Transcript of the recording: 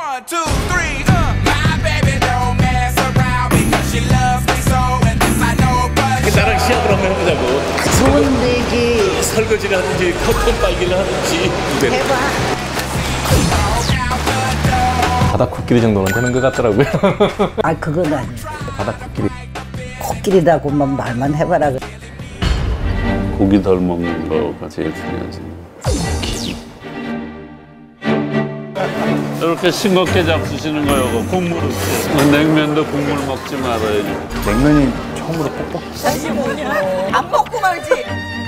One, two, three, My baby don't mess around because she loves me so, and this I know, but 나랑 시합을 한번 해보자고. 좋은 얘기 설거지를 하든지 커튼 빨기를 하든지. 해봐. 바다 코끼리 정도는 되는 것 같더라고요. 아, 그건 아니야. 바다 코끼리. 코끼리라고만 말만 해봐라. 고기 덜 먹는 거가 제일 중요하지. 이렇게 싱겁게 잡수시는 거요. 국물을. 냉면도 국물 먹지 말아야지. 냉면이 처음으로 뻑뻑. 안 먹고 말지.